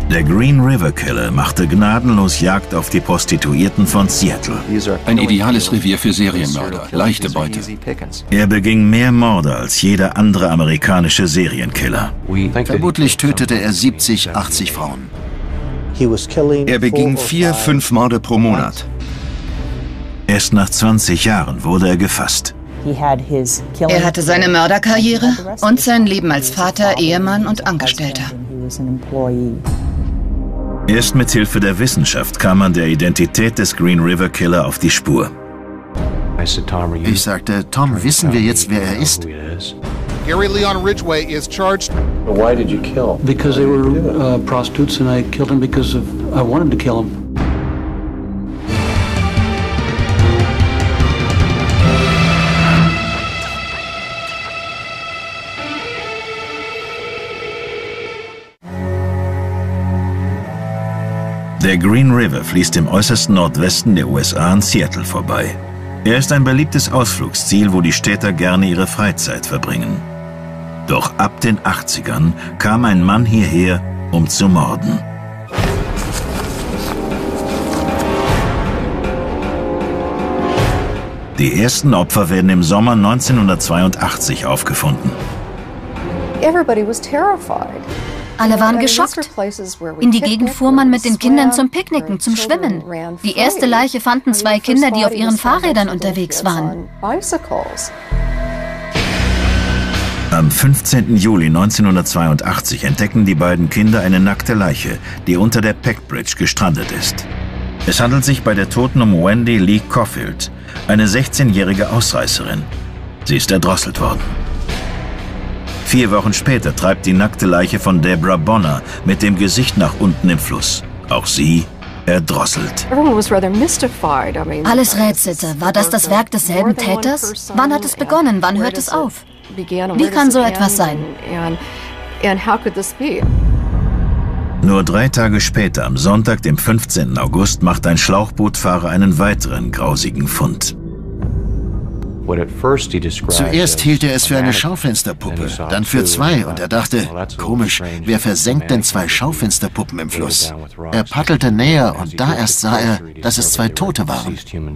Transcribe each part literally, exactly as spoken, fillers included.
Der Green River Killer machte gnadenlos Jagd auf die Prostituierten von Seattle. Ein ideales Revier für Serienmörder, leichte Beute. Er beging mehr Morde als jeder andere amerikanische Serienkiller. Vermutlich tötete er siebzig, achtzig Frauen. Er beging vier, fünf Morde pro Monat. Erst nach zwanzig Jahren wurde er gefasst. Er hatte seine Mörderkarriere und sein Leben als Vater, Ehemann und Angestellter. Erst mit Hilfe der Wissenschaft kam man der Identität des Green River Killer auf die Spur. Ich sagte, Tom, wissen wir jetzt, wer er ist? Gary Leon Ridgway is charged. Why did you kill him? Because they were uh, prostitutes and I killed him because of I wanted to kill him. Der Green River fließt im äußersten Nordwesten der U S A an Seattle vorbei. Er ist ein beliebtes Ausflugsziel, wo die Städter gerne ihre Freizeit verbringen. Doch ab den achtzigern kam ein Mann hierher, um zu morden. Die ersten Opfer werden im Sommer neunzehnhundertzweiundachtzig aufgefunden. Alle waren geschockt. In die Gegend fuhr man mit den Kindern zum Picknicken, zum Schwimmen. Die erste Leiche fanden zwei Kinder, die auf ihren Fahrrädern unterwegs waren. Am fünfzehnten Juli neunzehnhundertzweiundachtzig entdecken die beiden Kinder eine nackte Leiche, die unter der Peck Bridge gestrandet ist. Es handelt sich bei der Toten um Wendy Lee Caulfield, eine sechzehnjährige Ausreißerin. Sie ist erdrosselt worden. Vier Wochen später treibt die nackte Leiche von Deborah Bonner mit dem Gesicht nach unten im Fluss. Auch sie erdrosselt. Alles rätselte. War das das Werk desselben Täters? Wann hat es begonnen? Wann hört es auf? Wie kann so etwas sein? Nur drei Tage später, am Sonntag, dem fünfzehnten August, macht ein Schlauchbootfahrer einen weiteren grausigen Fund. Zuerst hielt er es für eine Schaufensterpuppe, dann für zwei und er dachte, komisch, wer versenkt denn zwei Schaufensterpuppen im Fluss? Er paddelte näher und da erst sah er, dass es zwei Tote waren.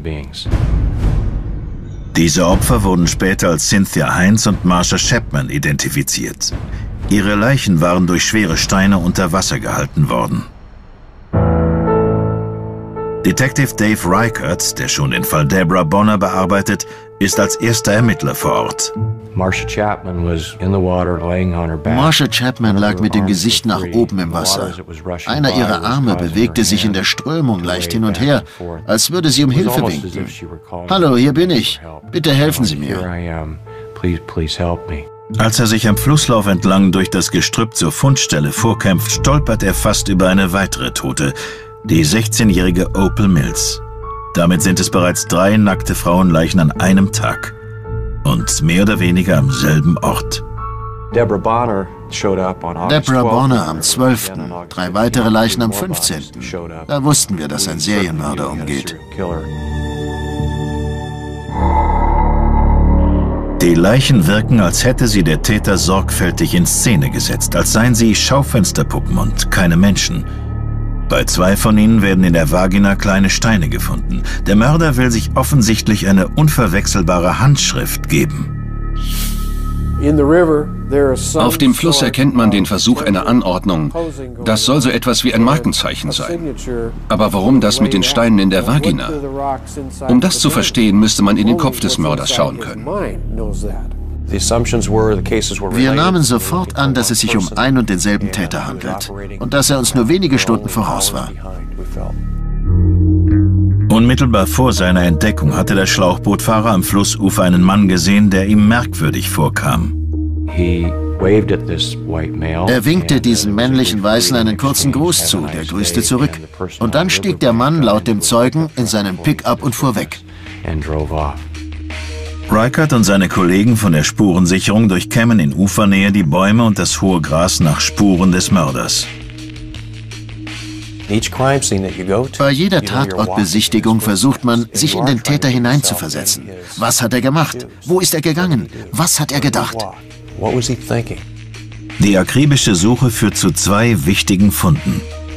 Diese Opfer wurden später als Cynthia Hines und Marsha Chapman identifiziert. Ihre Leichen waren durch schwere Steine unter Wasser gehalten worden. Detective Dave Reichert, der schon den Fall Deborah Bonner bearbeitet, ist als erster Ermittler vor Ort. Marsha Chapman lag mit dem Gesicht nach oben im Wasser. Einer ihrer Arme bewegte sich in der Strömung leicht hin und her, als würde sie um Hilfe winken. Hallo, hier bin ich. Bitte helfen Sie mir. Als er sich am Flusslauf entlang durch das Gestrüpp zur Fundstelle vorkämpft, stolpert er fast über eine weitere Tote, die sechzehnjährige Opal Mills. Damit sind es bereits drei nackte Frauenleichen an einem Tag. Und mehr oder weniger am selben Ort. Deborah Bonner am zwölften Drei weitere Leichen am fünfzehnten Da wussten wir, dass ein Serienmörder umgeht. Die Leichen wirken, als hätte sie der Täter sorgfältig in Szene gesetzt, als seien sie Schaufensterpuppen und keine Menschen. Bei zwei von ihnen werden in der Vagina kleine Steine gefunden. Der Mörder will sich offensichtlich eine unverwechselbare Handschrift geben. Auf dem Fluss erkennt man den Versuch einer Anordnung. Das soll so etwas wie ein Markenzeichen sein. Aber warum das mit den Steinen in der Vagina? Um das zu verstehen, müsste man in den Kopf des Mörders schauen können. Wir nahmen sofort an, dass es sich um ein und denselben Täter handelt und dass er uns nur wenige Stunden voraus war. Unmittelbar vor seiner Entdeckung hatte der Schlauchbootfahrer am Flussufer einen Mann gesehen, der ihm merkwürdig vorkam. Er winkte diesem männlichen Weißen einen kurzen Gruß zu, der grüßte zurück. Und dann stieg der Mann laut dem Zeugen in seinen Pickup und fuhr weg. Reichert und seine Kollegen von der Spurensicherung durchkämmen in Ufernähe die Bäume und das hohe Gras nach Spuren des Mörders. Bei jeder Tatortbesichtigung versucht man, sich in den Täter hineinzuversetzen. Was hat er gemacht? Wo ist er gegangen? Was hat er gedacht? Die akribische Suche führt zu zwei wichtigen Funden.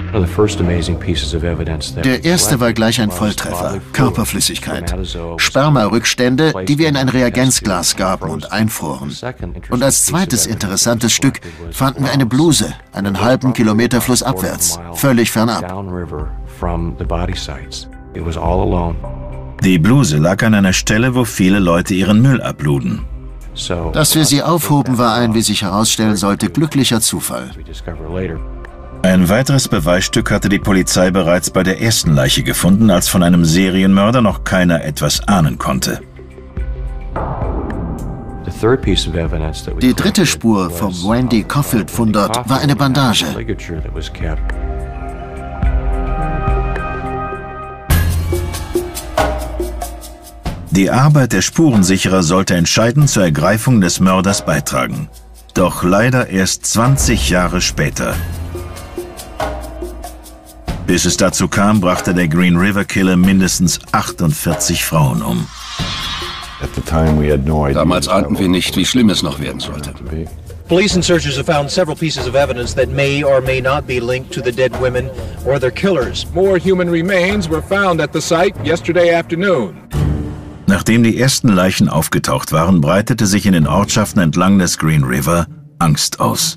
Der erste war gleich ein Volltreffer, Körperflüssigkeit. Spermarückstände, die wir in ein Reagenzglas gaben und einfroren. Und als zweites interessantes Stück fanden wir eine Bluse, einen halben Kilometer flussabwärts, völlig fernab. Die Bluse lag an einer Stelle, wo viele Leute ihren Müll abluden. Dass wir sie aufhoben, war ein, wie sich herausstellen sollte, glücklicher Zufall. Ein weiteres Beweisstück hatte die Polizei bereits bei der ersten Leiche gefunden, als von einem Serienmörder noch keiner etwas ahnen konnte. Die dritte Spur vom Wendy Coffield-Fundort war eine Bandage. Die Arbeit der Spurensicherer sollte entscheidend zur Ergreifung des Mörders beitragen. Doch leider erst zwanzig Jahre später. Bis es dazu kam, brachte der Green River Killer mindestens achtundvierzig Frauen um. Damals ahnten wir nicht, wie schlimm es noch werden sollte. Police and searchers have found several pieces of evidence that may or may not be linked to the dead women or their killers. More human remains were found at the site yesterday afternoon. Nachdem die ersten Leichen aufgetaucht waren, breitete sich in den Ortschaften entlang des Green River Angst aus.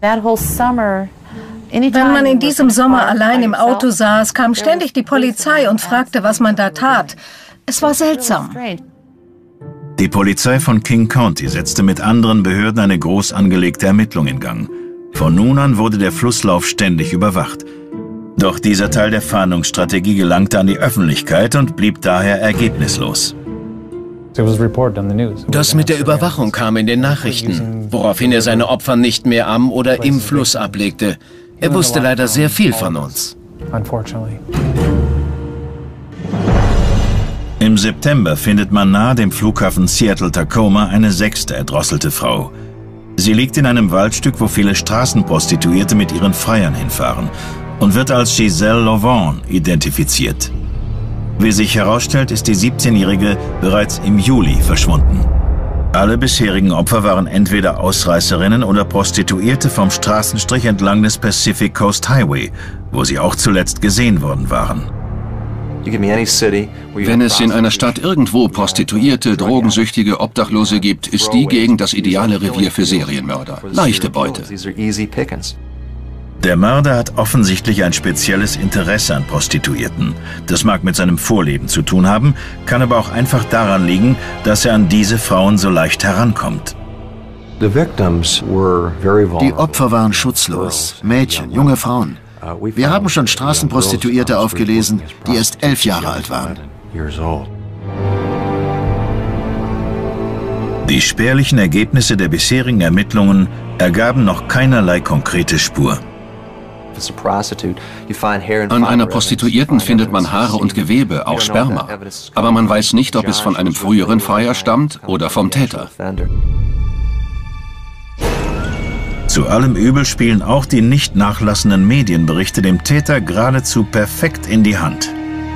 Wenn man in diesem Sommer allein im Auto saß, kam ständig die Polizei und fragte, was man da tat. Es war seltsam. Die Polizei von King County setzte mit anderen Behörden eine groß angelegte Ermittlung in Gang. Von nun an wurde der Flusslauf ständig überwacht. Doch dieser Teil der Fahndungsstrategie gelangte an die Öffentlichkeit und blieb daher ergebnislos. Das mit der Überwachung kam in den Nachrichten, woraufhin er seine Opfer nicht mehr am oder im Fluss ablegte. Er wusste leider sehr viel von uns. Im September findet man nahe dem Flughafen Seattle-Tacoma eine sechste erdrosselte Frau. Sie liegt in einem Waldstück, wo viele Straßenprostituierte mit ihren Freiern hinfahren und wird als Giselle Lavaughn identifiziert. Wie sich herausstellt, ist die siebzehnjährige bereits im Juli verschwunden. Alle bisherigen Opfer waren entweder Ausreißerinnen oder Prostituierte vom Straßenstrich entlang des Pacific Coast Highway, wo sie auch zuletzt gesehen worden waren. Wenn es in einer Stadt irgendwo Prostituierte, Drogensüchtige, Obdachlose gibt, ist die Gegend das ideale Revier für Serienmörder. Leichte Beute. Der Mörder hat offensichtlich ein spezielles Interesse an Prostituierten. Das mag mit seinem Vorleben zu tun haben, kann aber auch einfach daran liegen, dass er an diese Frauen so leicht herankommt. Die Opfer waren schutzlos, Mädchen, junge Frauen. Wir haben schon Straßenprostituierte aufgelesen, die erst elf Jahre alt waren. Die spärlichen Ergebnisse der bisherigen Ermittlungen ergaben noch keinerlei konkrete Spur. An einer Prostituierten findet man Haare und Gewebe, auch Sperma. Aber man weiß nicht, ob es von einem früheren Freier stammt oder vom Täter. Zu allem Übel spielen auch die nicht nachlassenden Medienberichte dem Täter geradezu perfekt in die Hand.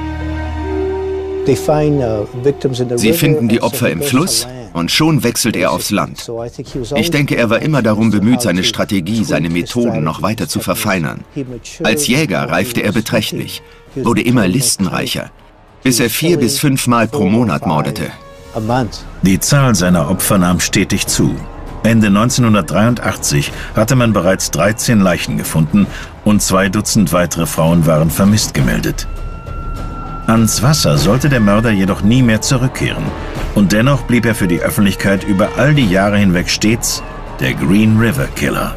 Sie finden die Opfer im Fluss und schon wechselt er aufs Land. Ich denke, er war immer darum bemüht, seine Strategie, seine Methoden noch weiter zu verfeinern. Als Jäger reifte er beträchtlich, wurde immer listenreicher, bis er vier bis fünfmal pro Monat mordete. Die Zahl seiner Opfer nahm stetig zu. Ende neunzehnhundertdreiundachtzig hatte man bereits dreizehn Leichen gefunden und zwei Dutzend weitere Frauen waren vermisst gemeldet. Ans Wasser sollte der Mörder jedoch nie mehr zurückkehren. Und dennoch blieb er für die Öffentlichkeit über all die Jahre hinweg stets der Green River Killer.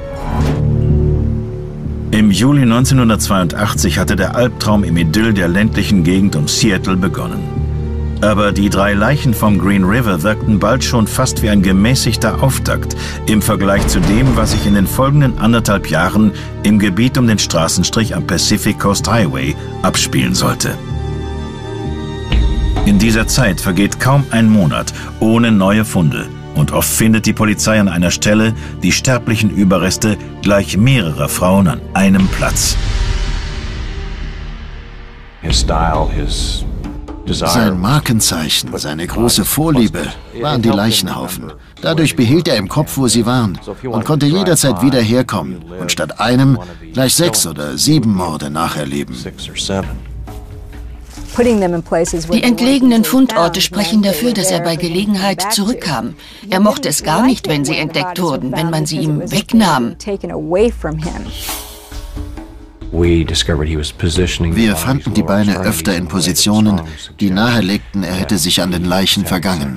Im Juli neunzehnhundertzweiundachtzig hatte der Albtraum im Idyll der ländlichen Gegend um Seattle begonnen. Aber die drei Leichen vom Green River wirkten bald schon fast wie ein gemäßigter Auftakt im Vergleich zu dem, was sich in den folgenden anderthalb Jahren im Gebiet um den Straßenstrich am Pacific Coast Highway abspielen sollte. In dieser Zeit vergeht kaum ein Monat ohne neue Funde und oft findet die Polizei an einer Stelle die sterblichen Überreste gleich mehrerer Frauen an einem Platz. Sein Markenzeichen, seine große Vorliebe waren die Leichenhaufen. Dadurch behielt er im Kopf, wo sie waren und konnte jederzeit wieder herkommen und statt einem gleich sechs oder sieben Morde nacherleben. Die entlegenen Fundorte sprechen dafür, dass er bei Gelegenheit zurückkam. Er mochte es gar nicht, wenn sie entdeckt wurden, wenn man sie ihm wegnahm. Wir fanden die Beine öfter in Positionen, die nahelegten, er hätte sich an den Leichen vergangen.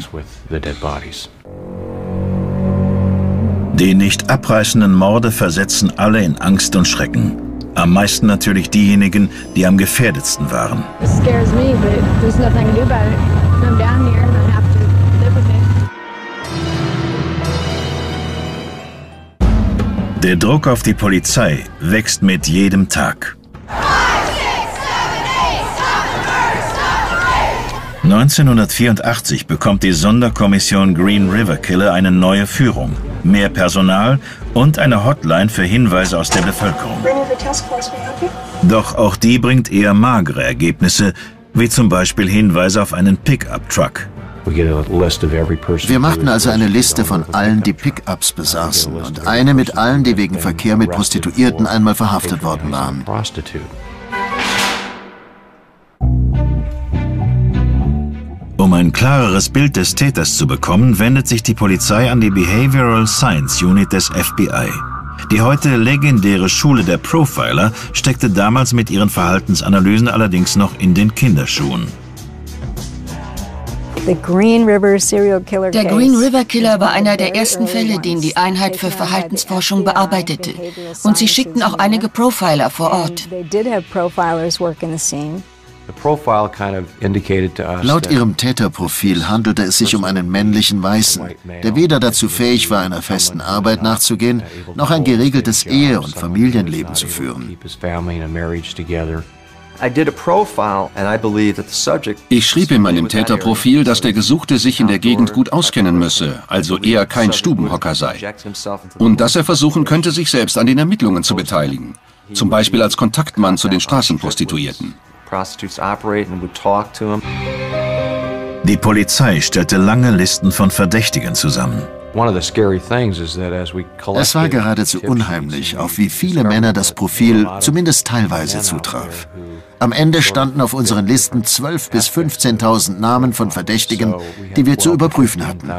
Die nicht abreißenden Morde versetzen alle in Angst und Schrecken. Am meisten natürlich diejenigen, die am gefährdetsten waren. Der Druck auf die Polizei wächst mit jedem Tag. neunzehnhundertvierundachtzig bekommt die Sonderkommission Green River Killer eine neue Führung, mehr Personal und eine Hotline für Hinweise aus der Bevölkerung. Doch auch die bringt eher magere Ergebnisse, wie zum Beispiel Hinweise auf einen Pickup-Truck. Wir machten also eine Liste von allen, die Pickups besaßen und eine mit allen, die wegen Verkehr mit Prostituierten einmal verhaftet worden waren. Um ein klareres Bild des Täters zu bekommen, wendet sich die Polizei an die Behavioral Science Unit des F B I. Die heute legendäre Schule der Profiler steckte damals mit ihren Verhaltensanalysen allerdings noch in den Kinderschuhen. Der Green River Killer war einer der ersten Fälle, den die Einheit für Verhaltensforschung bearbeitete. Und sie schickten auch einige Profiler vor Ort. Laut ihrem Täterprofil handelte es sich um einen männlichen Weißen, der weder dazu fähig war, einer festen Arbeit nachzugehen, noch ein geregeltes Ehe- und Familienleben zu führen. Ich schrieb in meinem Täterprofil, dass der Gesuchte sich in der Gegend gut auskennen müsse, also eher kein Stubenhocker sei. Und dass er versuchen könnte, sich selbst an den Ermittlungen zu beteiligen. Zum Beispiel als Kontaktmann zu den Straßenprostituierten. Die Polizei stellte lange Listen von Verdächtigen zusammen. Es war geradezu unheimlich, auf wie viele Männer das Profil zumindest teilweise zutraf. Am Ende standen auf unseren Listen zwölftausend bis fünfzehntausend Namen von Verdächtigen, die wir zu überprüfen hatten.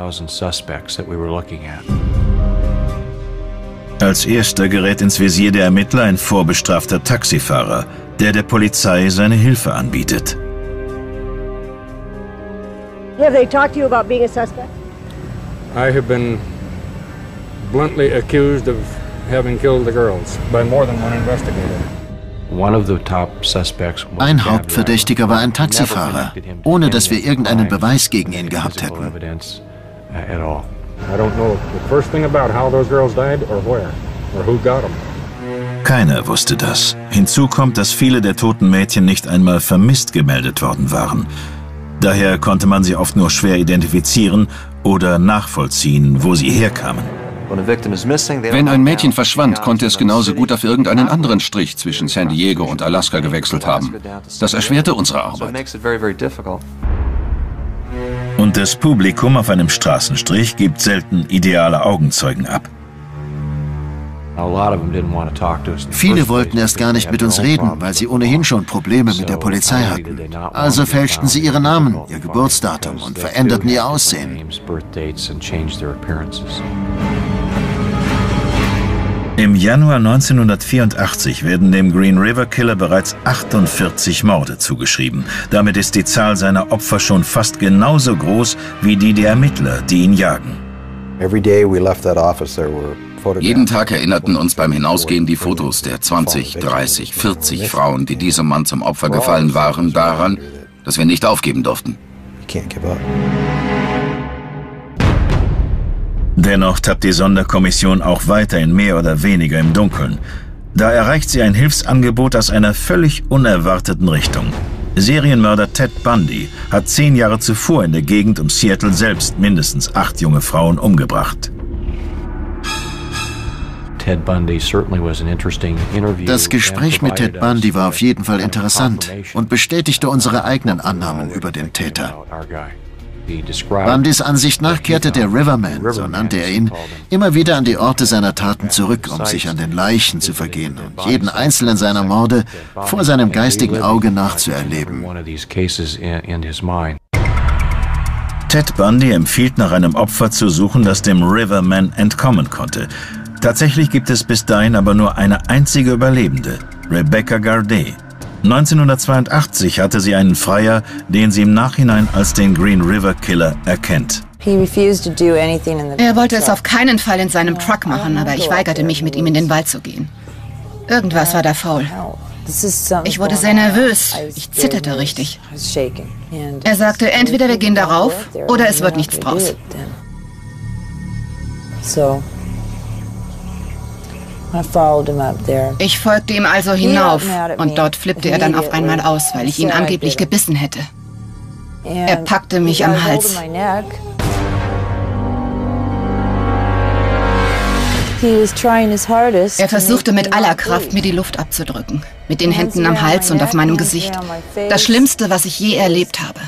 Als erster gerät ins Visier der Ermittler ein vorbestrafter Taxifahrer, der der Polizei seine Hilfe anbietet. Have they talked to you about being a suspect? I have been bluntly accused of having killed the girls by more than one investigator. Ein Hauptverdächtiger war ein Taxifahrer, ohne dass wir irgendeinen Beweis gegen ihn gehabt hätten. Keiner wusste das. Hinzu kommt, dass viele der toten Mädchen nicht einmal vermisst gemeldet worden waren. Daher konnte man sie oft nur schwer identifizieren oder nachvollziehen, wo sie herkamen. Wenn ein Mädchen verschwand, konnte es genauso gut auf irgendeinen anderen Strich zwischen San Diego und Alaska gewechselt haben. Das erschwerte unsere Arbeit. Und das Publikum auf einem Straßenstrich gibt selten ideale Augenzeugen ab. Viele wollten erst gar nicht mit uns reden, weil sie ohnehin schon Probleme mit der Polizei hatten. Also fälschten sie ihre Namen, ihr Geburtsdatum und veränderten ihr Aussehen. Im Januar neunzehnhundertvierundachtzig werden dem Green River Killer bereits achtundvierzig Morde zugeschrieben. Damit ist die Zahl seiner Opfer schon fast genauso groß wie die der Ermittler, die ihn jagen. Jeden Tag erinnerten uns beim Hinausgehen die Fotos der zwanzig, dreißig, vierzig Frauen, die diesem Mann zum Opfer gefallen waren, daran, dass wir nicht aufgeben durften. Dennoch tappt die Sonderkommission auch weiterhin mehr oder weniger im Dunkeln. Da erreicht sie ein Hilfsangebot aus einer völlig unerwarteten Richtung. Serienmörder Ted Bundy hat zehn Jahre zuvor in der Gegend um Seattle selbst mindestens acht junge Frauen umgebracht. Das Gespräch mit Ted Bundy war auf jeden Fall interessant und bestätigte unsere eigenen Annahmen über den Täter. Bundys Ansicht nach kehrte der Riverman, so nannte er ihn, immer wieder an die Orte seiner Taten zurück, um sich an den Leichen zu vergehen und jeden einzelnen seiner Morde vor seinem geistigen Auge nachzuerleben. Ted Bundy empfiehlt, nach einem Opfer zu suchen, das dem Riverman entkommen konnte. Tatsächlich gibt es bis dahin aber nur eine einzige Überlebende, Rebecca Gardet. neunzehnhundertzweiundachtzig hatte sie einen Freier, den sie im Nachhinein als den Green River Killer erkennt. Er wollte es auf keinen Fall in seinem Truck machen, aber ich weigerte mich, mit ihm in den Wald zu gehen. Irgendwas war da faul. Ich wurde sehr nervös. Ich zitterte richtig. Er sagte, entweder wir gehen darauf oder es wird nichts draus. Ich folgte ihm also hinauf und dort flippte er dann auf einmal aus, weil ich ihn angeblich gebissen hätte. Er packte mich am Hals. Er versuchte mit aller Kraft, mir die Luft abzudrücken. Mit den Händen am Hals und auf meinem Gesicht. Das Schlimmste, was ich je erlebt habe.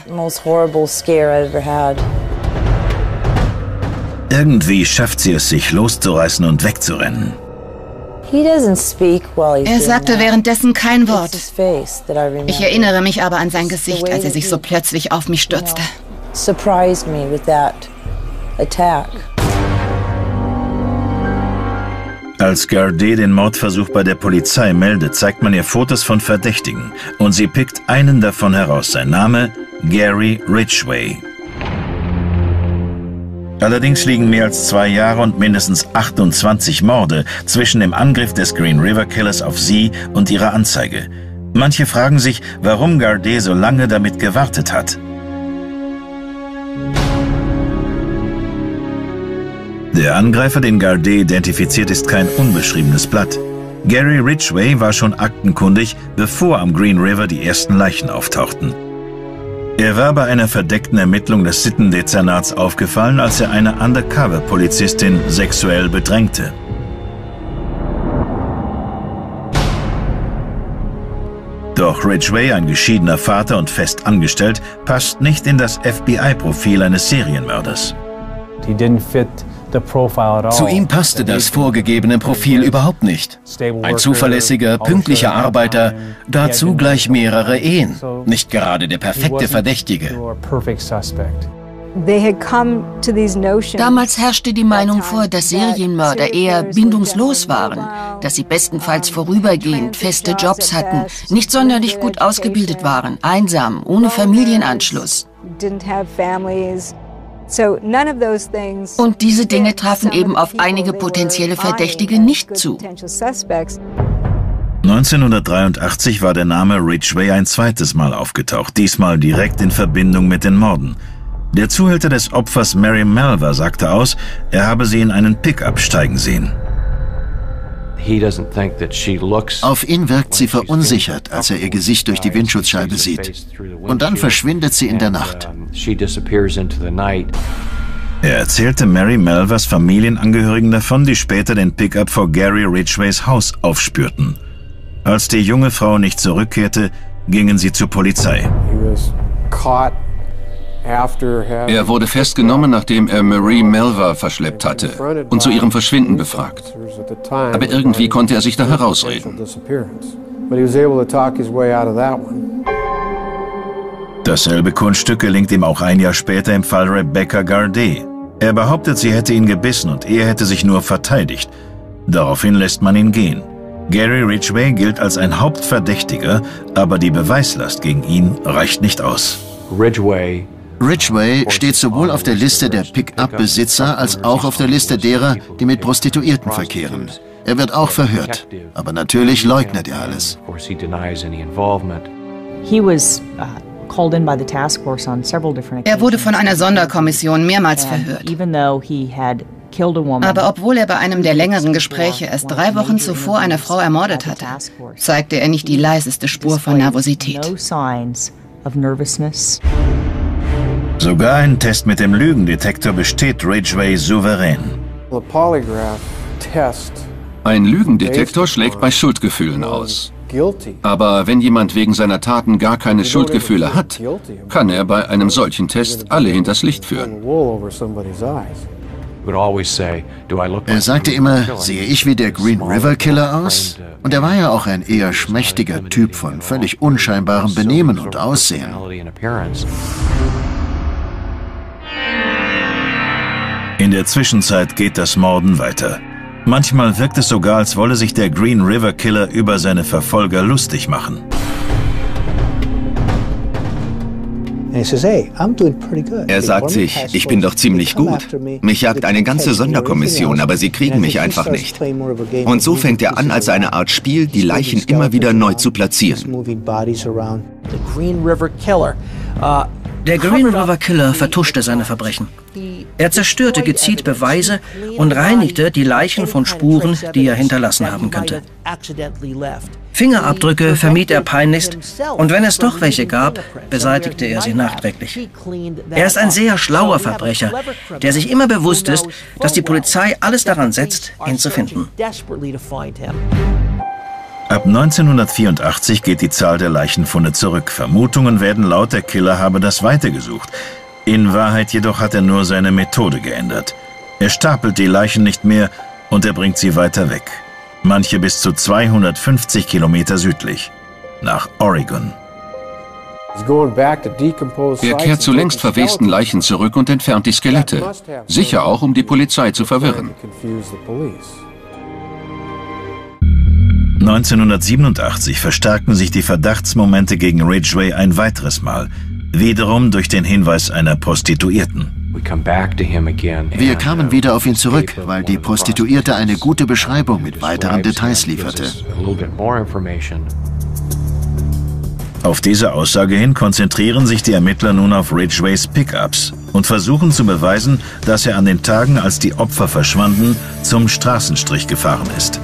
Irgendwie schafft sie es, sich loszureißen und wegzurennen. Er sagte währenddessen kein Wort. Ich erinnere mich aber an sein Gesicht, als er sich so plötzlich auf mich stürzte. Als Gardet den Mordversuch bei der Polizei meldet, zeigt man ihr Fotos von Verdächtigen und sie pickt einen davon heraus. Sein Name Gary Ridgway. Allerdings liegen mehr als zwei Jahre und mindestens achtundzwanzig Morde zwischen dem Angriff des Green River Killers auf sie und ihrer Anzeige. Manche fragen sich, warum Gardet so lange damit gewartet hat. Der Angreifer, den Gardet identifiziert, ist kein unbeschriebenes Blatt. Gary Ridgway war schon aktenkundig, bevor am Green River die ersten Leichen auftauchten. Er war bei einer verdeckten Ermittlung des Sittendezernats aufgefallen, als er eine Undercover-Polizistin sexuell bedrängte. Doch Ridgway, ein geschiedener Vater und fest angestellt, passt nicht in das F B I-Profil eines Serienmörders. Zu ihm passte das vorgegebene Profil überhaupt nicht. Ein zuverlässiger, pünktlicher Arbeiter, dazu gleich mehrere Ehen. Nicht gerade der perfekte Verdächtige. Damals herrschte die Meinung vor, dass Serienmörder eher bindungslos waren, dass sie bestenfalls vorübergehend feste Jobs hatten, nicht sonderlich gut ausgebildet waren, einsam, ohne Familienanschluss. Und diese Dinge trafen eben auf einige potenzielle Verdächtige nicht zu. neunzehnhundertdreiundachtzig war der Name Ridgway ein zweites Mal aufgetaucht, diesmal direkt in Verbindung mit den Morden. Der Zuhälter des Opfers Mary Melva sagte aus, er habe sie in einen Pickup steigen sehen. Auf ihn wirkt sie verunsichert, als er ihr Gesicht durch die Windschutzscheibe sieht. Und dann verschwindet sie in der Nacht. Er erzählte Mary Melvas Familienangehörigen davon, die später den Pickup vor Gary Ridgways Haus aufspürten. Als die junge Frau nicht zurückkehrte, gingen sie zur Polizei. Er wurde festgenommen, nachdem er Marie Melva verschleppt hatte und zu ihrem Verschwinden befragt. Aber irgendwie konnte er sich da herausreden. Dasselbe Kunststück gelingt ihm auch ein Jahr später im Fall Rebecca Gardet. Er behauptet, sie hätte ihn gebissen und er hätte sich nur verteidigt. Daraufhin lässt man ihn gehen. Gary Ridgway gilt als ein Hauptverdächtiger, aber die Beweislast gegen ihn reicht nicht aus. Ridgway Ridgway steht sowohl auf der Liste der Pick-up-Besitzer als auch auf der Liste derer, die mit Prostituierten verkehren. Er wird auch verhört, aber natürlich leugnet er alles. Er wurde von einer Sonderkommission mehrmals verhört. Aber obwohl er bei einem der längeren Gespräche erst drei Wochen zuvor eine Frau ermordet hatte, zeigte er nicht die leiseste Spur von Nervosität. Sogar ein Test mit dem Lügendetektor besteht Ridgway souverän. Ein Lügendetektor schlägt bei Schuldgefühlen aus. Aber wenn jemand wegen seiner Taten gar keine Schuldgefühle hat, kann er bei einem solchen Test alle hinters Licht führen. Er sagte immer, sehe ich wie der Green River Killer aus? Und er war ja auch ein eher schmächtiger Typ von völlig unscheinbarem Benehmen und Aussehen. In der Zwischenzeit geht das Morden weiter. Manchmal wirkt es sogar, als wolle sich der Green River Killer über seine Verfolger lustig machen. Er sagt sich, ich bin doch ziemlich gut. Mich jagt eine ganze Sonderkommission, aber sie kriegen mich einfach nicht. Und so fängt er an, als eine Art Spiel, die Leichen immer wieder neu zu platzieren. Der Green River Killer vertuschte seine Verbrechen. Er zerstörte gezielt Beweise und reinigte die Leichen von Spuren, die er hinterlassen haben könnte. Fingerabdrücke vermied er peinlichst und wenn es doch welche gab, beseitigte er sie nachträglich. Er ist ein sehr schlauer Verbrecher, der sich immer bewusst ist, dass die Polizei alles daran setzt, ihn zu finden. Ab neunzehnhundertvierundachtzig geht die Zahl der Leichenfunde zurück. Vermutungen werden laut, der Killer habe das weitergesucht. In Wahrheit jedoch hat er nur seine Methode geändert. Er stapelt die Leichen nicht mehr und er bringt sie weiter weg. Manche bis zu zweihundertfünfzig Kilometer südlich, nach Oregon. Er kehrt zu längst verwesten Leichen zurück und entfernt die Skelette. Sicher auch, um die Polizei zu verwirren. neunzehnhundertsiebenundachtzig verstärkten sich die Verdachtsmomente gegen Ridgway ein weiteres Mal, wiederum durch den Hinweis einer Prostituierten. Wir kamen wieder auf ihn zurück, weil die Prostituierte eine gute Beschreibung mit weiteren Details lieferte. Auf diese Aussage hin konzentrieren sich die Ermittler nun auf Ridgways Pickups und versuchen zu beweisen, dass er an den Tagen, als die Opfer verschwanden, zum Straßenstrich gefahren ist.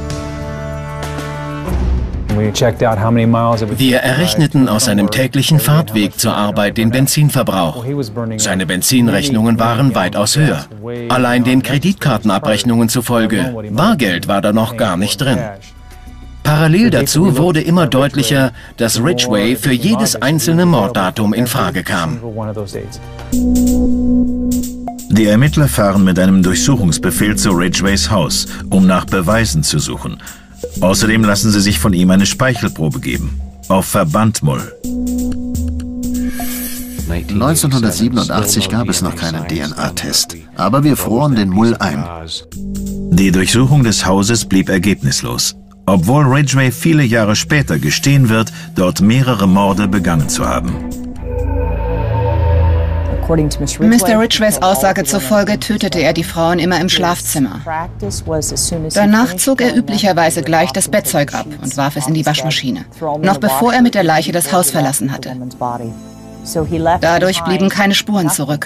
Wir errechneten aus seinem täglichen Fahrtweg zur Arbeit den Benzinverbrauch. Seine Benzinrechnungen waren weitaus höher. Allein den Kreditkartenabrechnungen zufolge, Bargeld war da noch gar nicht drin. Parallel dazu wurde immer deutlicher, dass Ridgway für jedes einzelne Morddatum in Frage kam. Die Ermittler fahren mit einem Durchsuchungsbefehl zu Ridgways Haus, um nach Beweisen zu suchen. Außerdem lassen sie sich von ihm eine Speichelprobe geben. Auf Verbandmull. neunzehnhundertsiebenundachtzig gab es noch keinen D N A-Test, aber wir froren den Mull ein. Die Durchsuchung des Hauses blieb ergebnislos, obwohl Ridgway viele Jahre später gestehen wird, dort mehrere Morde begangen zu haben. Mister Ridgways Aussage zufolge tötete er die Frauen immer im Schlafzimmer. Danach zog er üblicherweise gleich das Bettzeug ab und warf es in die Waschmaschine, noch bevor er mit der Leiche das Haus verlassen hatte. Dadurch blieben keine Spuren zurück.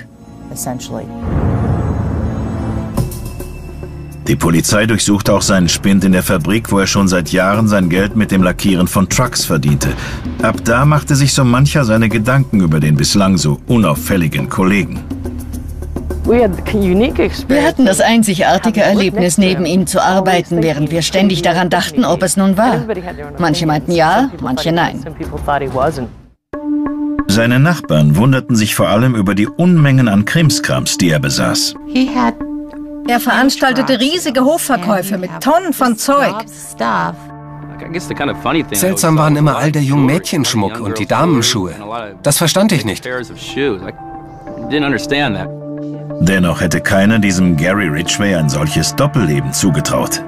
Die Polizei durchsuchte auch seinen Spind in der Fabrik, wo er schon seit Jahren sein Geld mit dem Lackieren von Trucks verdiente. Ab da machte sich so mancher seine Gedanken über den bislang so unauffälligen Kollegen. Wir hatten das einzigartige Erlebnis, neben ihm zu arbeiten, während wir ständig daran dachten, ob es nun war. Manche meinten ja, manche nein. Seine Nachbarn wunderten sich vor allem über die Unmengen an Krimskrams, die er besaß. Er veranstaltete riesige Hofverkäufe mit Tonnen von Zeug. Seltsam waren immer all der jungen Mädchenschmuck und die Damenschuhe. Das verstand ich nicht. Dennoch hätte keiner diesem Gary Ridgway ein solches Doppelleben zugetraut.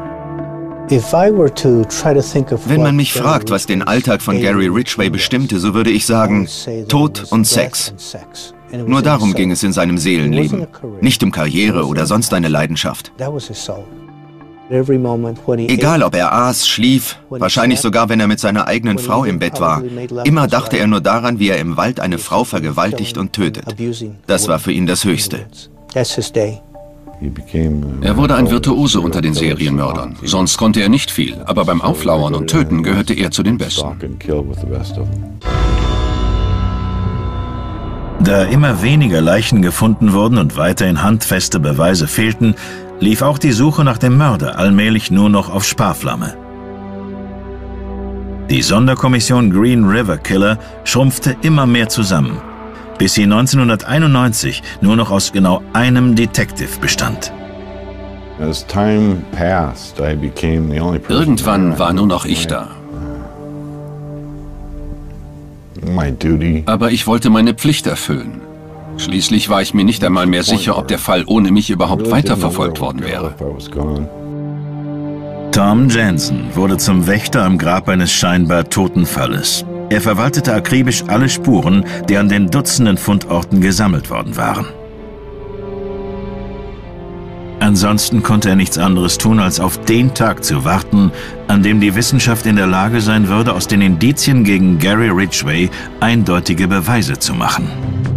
Wenn man mich fragt, was den Alltag von Gary Ridgway bestimmte, so würde ich sagen, Tod und Sex. Nur darum ging es in seinem Seelenleben, nicht um Karriere oder sonst eine Leidenschaft. Egal, ob er aß, schlief, wahrscheinlich sogar, wenn er mit seiner eigenen Frau im Bett war, immer dachte er nur daran, wie er im Wald eine Frau vergewaltigt und tötet. Das war für ihn das Höchste. Er wurde ein Virtuose unter den Serienmördern. Sonst konnte er nicht viel, aber beim Auflauern und Töten gehörte er zu den Besten. Da immer weniger Leichen gefunden wurden und weiterhin handfeste Beweise fehlten, lief auch die Suche nach dem Mörder allmählich nur noch auf Sparflamme. Die Sonderkommission Green River Killer schrumpfte immer mehr zusammen, bis sie neunzehnhunderteinundneunzig nur noch aus genau einem Detective bestand. Irgendwann war nur noch ich da. Aber ich wollte meine Pflicht erfüllen. Schließlich war ich mir nicht einmal mehr sicher, ob der Fall ohne mich überhaupt weiterverfolgt worden wäre. Tom Jensen wurde zum Wächter am Grab eines scheinbar toten Falles. Er verwaltete akribisch alle Spuren, die an den Dutzenden Fundorten gesammelt worden waren. Ansonsten konnte er nichts anderes tun, als auf den Tag zu warten, an dem die Wissenschaft in der Lage sein würde, aus den Indizien gegen Gary Ridgway eindeutige Beweise zu machen.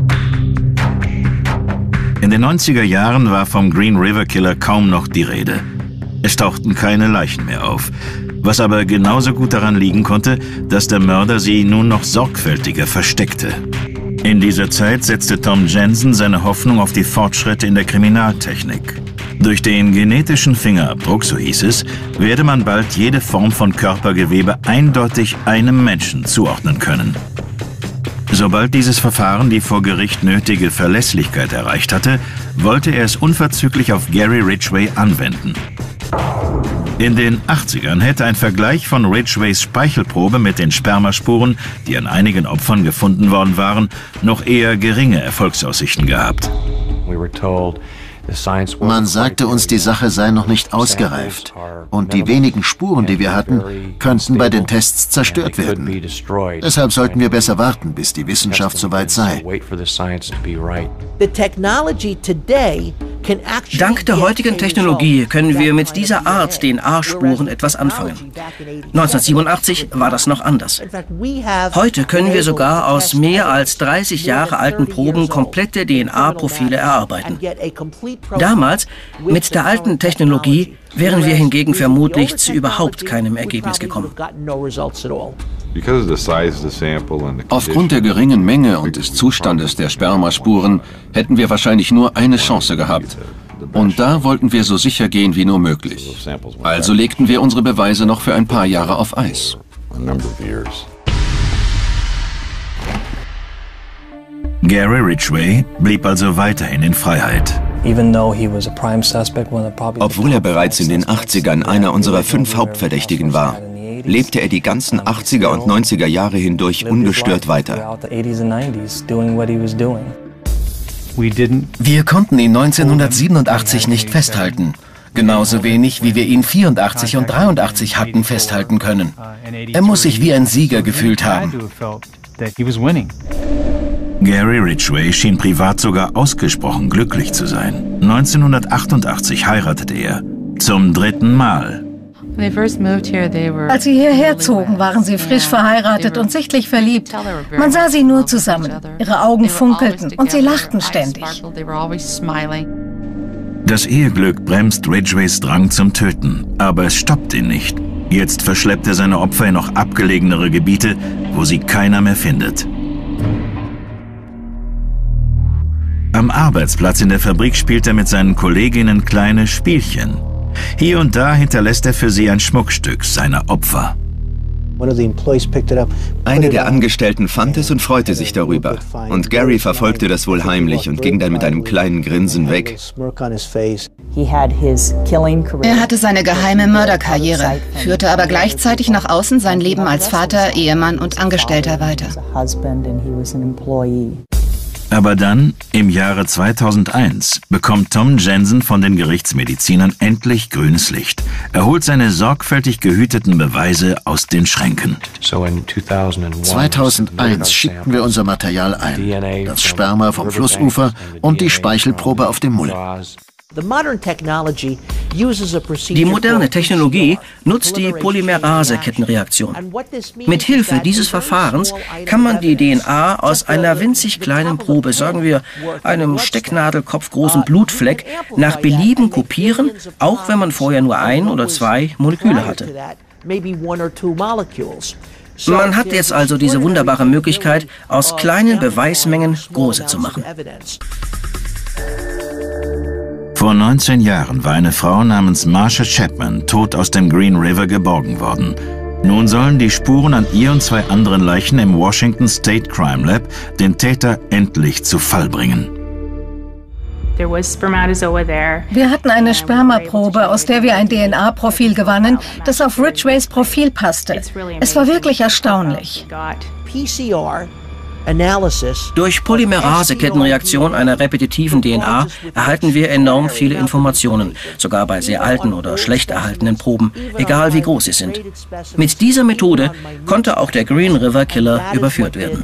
In den neunziger Jahren war vom Green River Killer kaum noch die Rede. Es tauchten keine Leichen mehr auf, was aber genauso gut daran liegen konnte, dass der Mörder sie nun noch sorgfältiger versteckte. In dieser Zeit setzte Tom Jensen seine Hoffnung auf die Fortschritte in der Kriminaltechnik. Durch den genetischen Fingerabdruck, so hieß es, werde man bald jede Form von Körpergewebe eindeutig einem Menschen zuordnen können. Sobald dieses Verfahren die vor Gericht nötige Verlässlichkeit erreicht hatte, wollte er es unverzüglich auf Gary Ridgway anwenden. In den achtzigern hätte ein Vergleich von Ridgways Speichelprobe mit den Spermaspuren, die an einigen Opfern gefunden worden waren, noch eher geringe Erfolgsaussichten gehabt. Man sagte uns, die Sache sei noch nicht ausgereift und die wenigen Spuren, die wir hatten, könnten bei den Tests zerstört werden. Deshalb sollten wir besser warten, bis die Wissenschaft soweit sei. Dank der heutigen Technologie können wir mit dieser Art D N A-Spuren etwas anfangen. neunzehnhundertsiebenundachtzig war das noch anders. Heute können wir sogar aus mehr als dreißig Jahre alten Proben komplette D N A-Profile erarbeiten. Damals, mit der alten Technologie, wären wir hingegen vermutlich zu überhaupt keinem Ergebnis gekommen. Aufgrund der geringen Menge und des Zustandes der Spermaspuren hätten wir wahrscheinlich nur eine Chance gehabt. Und da wollten wir so sicher gehen wie nur möglich. Also legten wir unsere Beweise noch für ein paar Jahre auf Eis. Gary Ridgway blieb also weiterhin in Freiheit. Obwohl er bereits in den achtzigern einer unserer fünf Hauptverdächtigen war, lebte er die ganzen achtziger und neunziger Jahre hindurch ungestört weiter. Wir konnten ihn neunzehnhundertsiebenundachtzig nicht festhalten. Genauso wenig, wie wir ihn vierundachtzig und dreiundachtzig hatten festhalten können. Er muss sich wie ein Sieger gefühlt haben. Gary Ridgway schien privat sogar ausgesprochen glücklich zu sein. neunzehnhundertachtundachtzig heiratete er. Zum dritten Mal. Als sie hierher zogen, waren sie frisch verheiratet und sichtlich verliebt. Man sah sie nur zusammen. Ihre Augen funkelten und sie lachten ständig. Das Eheglück bremst Ridgways Drang zum Töten, aber es stoppt ihn nicht. Jetzt verschleppt er seine Opfer in noch abgelegenere Gebiete, wo sie keiner mehr findet. Am Arbeitsplatz in der Fabrik spielt er mit seinen Kolleginnen kleine Spielchen. Hier und da hinterlässt er für sie ein Schmuckstück seiner Opfer. Eine der Angestellten fand es und freute sich darüber. Und Gary verfolgte das wohl heimlich und ging dann mit einem kleinen Grinsen weg. Er hatte seine geheime Mörderkarriere, führte aber gleichzeitig nach außen sein Leben als Vater, Ehemann und Angestellter weiter. Aber dann, im Jahre zweitausendeins, bekommt Tom Jensen von den Gerichtsmedizinern endlich grünes Licht. Er holt seine sorgfältig gehüteten Beweise aus den Schränken. zweitausendeins schickten wir unser Material ein. Das Sperma vom Flussufer und die Speichelprobe auf dem Mull. Die moderne Technologie nutzt die Polymerase-Kettenreaktion. Mit Hilfe dieses Verfahrens kann man die D N A aus einer winzig kleinen Probe, sagen wir einem Stecknadelkopf großen Blutfleck, nach Belieben kopieren, auch wenn man vorher nur ein oder zwei Moleküle hatte. Man hat jetzt also diese wunderbare Möglichkeit, aus kleinen Beweismengen große zu machen. Vor neunzehn Jahren war eine Frau namens Marsha Chapman tot aus dem Green River geborgen worden. Nun sollen die Spuren an ihr und zwei anderen Leichen im Washington State Crime Lab den Täter endlich zu Fall bringen. Wir hatten eine Spermaprobe, aus der wir ein D N A-Profil gewannen, das auf Ridgways Profil passte. Es war wirklich erstaunlich. Durch Polymerase-Kettenreaktion einer repetitiven D N A erhalten wir enorm viele Informationen, sogar bei sehr alten oder schlecht erhaltenen Proben, egal wie groß sie sind. Mit dieser Methode konnte auch der Green River Killer überführt werden.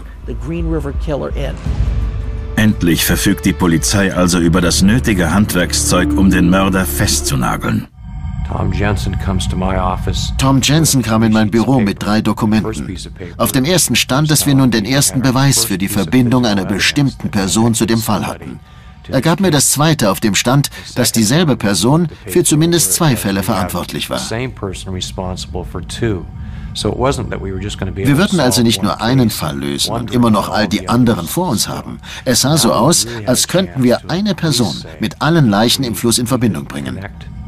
Endlich verfügt die Polizei also über das nötige Handwerkszeug, um den Mörder festzunageln. Tom Jensen comes to my office. Tom Jensen kam in mein Büro mit drei Dokumenten. Auf dem ersten stand, dass wir nun den ersten Beweis für die Verbindung einer bestimmten Person zu dem Fall hatten. Er gab mir das zweite, auf dem stand, dass dieselbe Person für zumindest zwei Fälle verantwortlich war. Wir würden also nicht nur einen Fall lösen und immer noch all die anderen vor uns haben. Es sah so aus, als könnten wir eine Person mit allen Leichen im Fluss in Verbindung bringen.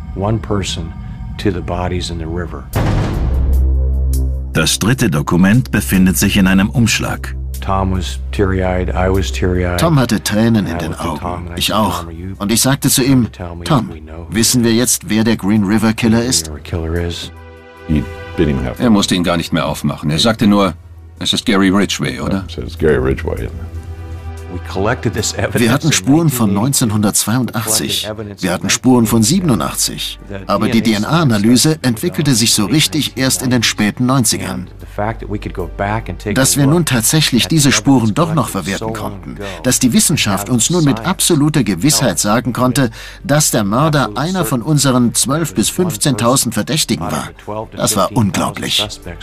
Das dritte Dokument befindet sich in einem Umschlag. Tom hatte Tränen in den Augen, ich auch. Und ich sagte zu ihm, Tom, wissen wir jetzt, wer der Green River Killer ist? Er musste ihn gar nicht mehr aufmachen. Er sagte nur, es ist Gary Ridgway, oder? Wir hatten Spuren von neunzehnhundertzweiundachtzig, wir hatten Spuren von siebenundachtzig, aber die D N A-Analyse entwickelte sich so richtig erst in den späten neunzigern. Dass wir nun tatsächlich diese Spuren doch noch verwerten konnten, dass die Wissenschaft uns nun mit absoluter Gewissheit sagen konnte, dass der Mörder einer von unseren zwölftausend bis fünfzehntausend Verdächtigen war, das war unglaublich.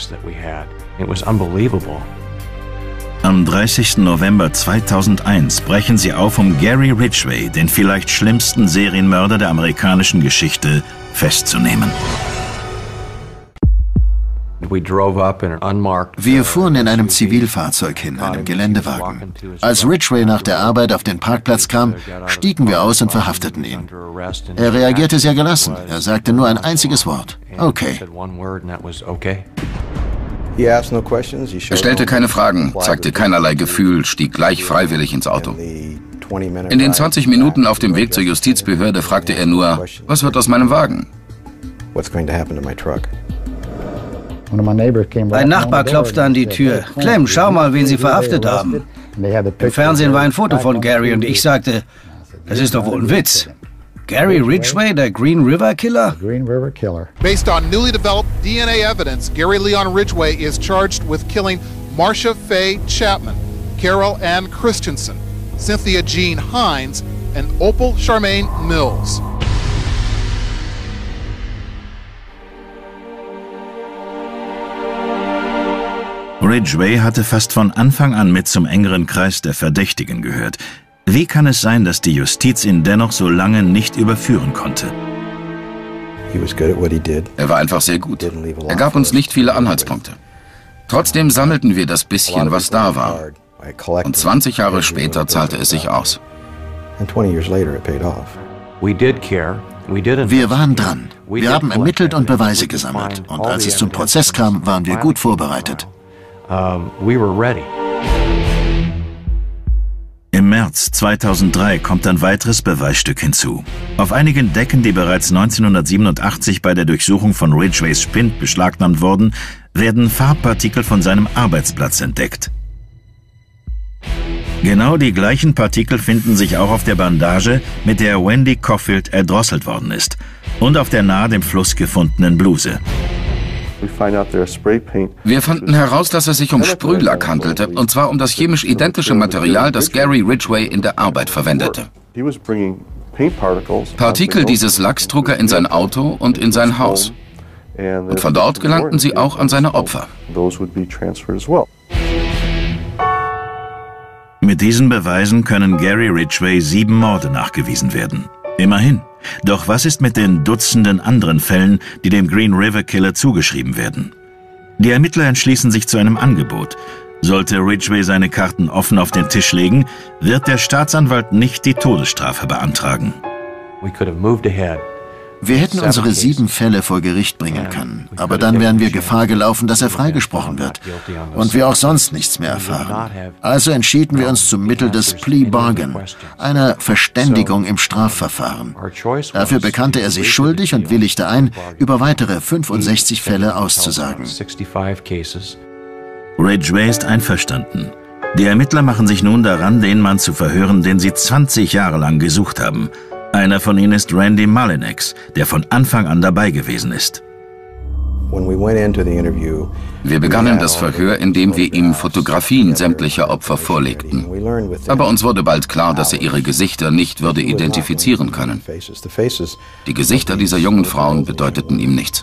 Am dreißigsten November zweitausendeins brechen sie auf, um Gary Ridgway, den vielleicht schlimmsten Serienmörder der amerikanischen Geschichte, festzunehmen. Wir fuhren in einem Zivilfahrzeug hin, einem Geländewagen. Als Ridgway nach der Arbeit auf den Parkplatz kam, stiegen wir aus und verhafteten ihn. Er reagierte sehr gelassen. Er sagte nur ein einziges Wort. Okay. Er stellte keine Fragen, zeigte keinerlei Gefühl, stieg gleich freiwillig ins Auto. In den zwanzig Minuten auf dem Weg zur Justizbehörde fragte er nur, was wird aus meinem Wagen? Ein Nachbar klopfte an die Tür. Clem, schau mal, wen Sie verhaftet haben. Im Fernsehen war ein Foto von Gary und ich sagte, das ist doch wohl ein Witz. Gary Ridgway, der Green River Killer? Based on newly developed D N A evidence, Gary Leon Ridgway is charged with killing Marsha Faye Chapman, Carol Ann Christensen, Cynthia Jean Hines, and Opal Charmaine Mills. Ridgway hatte fast von Anfang an mit zum engeren Kreis der Verdächtigen gehört. Wie kann es sein, dass die Justiz ihn dennoch so lange nicht überführen konnte? Er war einfach sehr gut. Er gab uns nicht viele Anhaltspunkte. Trotzdem sammelten wir das bisschen, was da war. Und zwanzig Jahre später zahlte es sich aus. Wir waren dran. Wir haben ermittelt und Beweise gesammelt. Und als es zum Prozess kam, waren wir gut vorbereitet. Im März zweitausenddrei kommt ein weiteres Beweisstück hinzu. Auf einigen Decken, die bereits neunzehnhundertsiebenundachtzig bei der Durchsuchung von Ridgways Spind beschlagnahmt wurden, werden Farbpartikel von seinem Arbeitsplatz entdeckt. Genau die gleichen Partikel finden sich auch auf der Bandage, mit der Wendy Caulfield erdrosselt worden ist, und auf der nahe dem Fluss gefundenen Bluse. Wir fanden heraus, dass es sich um Sprühlack handelte, und zwar um das chemisch identische Material, das Gary Ridgway in der Arbeit verwendete. Partikel dieses Lacks trug er in sein Auto und in sein Haus. Und von dort gelangten sie auch an seine Opfer. Mit diesen Beweisen können Gary Ridgway sieben Morde nachgewiesen werden. Immerhin. Doch was ist mit den Dutzenden anderen Fällen, die dem Green River Killer zugeschrieben werden? Die Ermittler entschließen sich zu einem Angebot. Sollte Ridgway seine Karten offen auf den Tisch legen, wird der Staatsanwalt nicht die Todesstrafe beantragen. Wir hätten unsere sieben Fälle vor Gericht bringen können, aber dann wären wir Gefahr gelaufen, dass er freigesprochen wird und wir auch sonst nichts mehr erfahren. Also entschieden wir uns zum Mittel des Plea Bargain, einer Verständigung im Strafverfahren. Dafür bekannte er sich schuldig und willigte ein, über weitere fünfundsechzig Fälle auszusagen. Ridgway ist einverstanden. Die Ermittler machen sich nun daran, den Mann zu verhören, den sie zwanzig Jahre lang gesucht haben. Einer von ihnen ist Randy Mullinex, der von Anfang an dabei gewesen ist. Wir begannen das Verhör, indem wir ihm Fotografien sämtlicher Opfer vorlegten. Aber uns wurde bald klar, dass er ihre Gesichter nicht würde identifizieren können. Die Gesichter dieser jungen Frauen bedeuteten ihm nichts.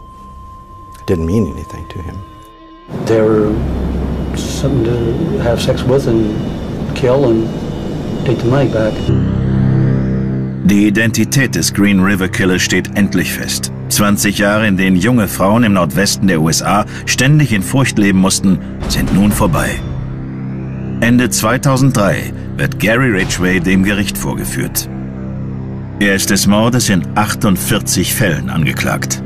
They were something to have sex with and kill and take the money back. Die Identität des Green River Killers steht endlich fest. zwanzig Jahre, in denen junge Frauen im Nordwesten der U S A ständig in Furcht leben mussten, sind nun vorbei. Ende zweitausenddrei wird Gary Ridgway dem Gericht vorgeführt. Er ist des Mordes in achtundvierzig Fällen angeklagt.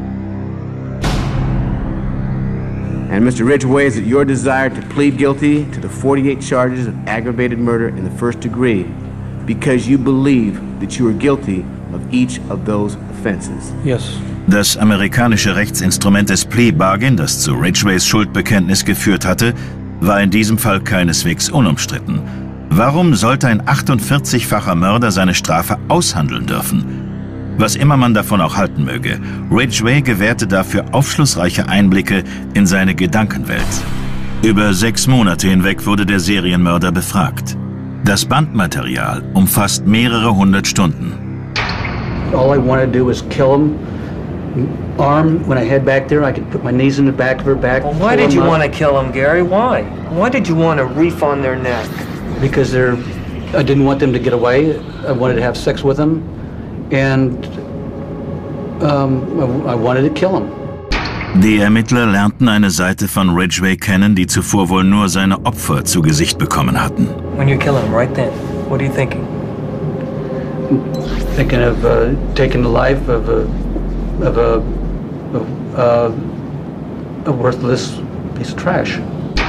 And Mister Ridgway, is it your desire to plead guilty to the forty-eight charges of aggravated murder in the first degree because you believe that you are guilty of each of those offenses? Yes. Das amerikanische Rechtsinstrument des Plea Bargain, das zu Ridgways Schuldbekenntnis geführt hatte, war in diesem Fall keineswegs unumstritten. Warum sollte ein achtundvierzigfacher Mörder seine Strafe aushandeln dürfen? Was immer man davon auch halten möge, Ridgway gewährte dafür aufschlussreiche Einblicke in seine Gedankenwelt. Über sechs Monate hinweg wurde der Serienmörder befragt. Das Bandmaterial umfasst mehrere hundert Stunden. All I wanted to do was kill him. Arm, when I head back there, I could put my knees in the back of her back. Well, why did you want to kill him, Gary? Why? Why did you want a reef on their neck? Because they're, I didn't want them to get away. I wanted to have sex with them. And um, I wanted to kill him. Die Ermittler lernten eine Seite von Ridgway kennen, die zuvor wohl nur seine Opfer zu Gesicht bekommen hatten. When you kill him right then, what are you thinking? Thinking of uh, taking the life of a of a of, uh, a worthless piece of trash.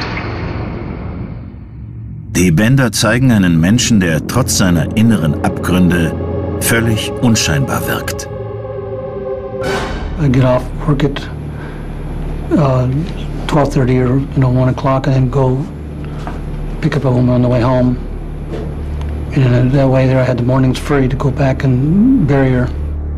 Die Bänder zeigen einen Menschen, der trotz seiner inneren Abgründe völlig unscheinbar wirkt. I get off work at uh, twelve thirty or you know one o'clock, and then go pick up a woman on the way home. And that way there I had the mornings free to go back and bury her.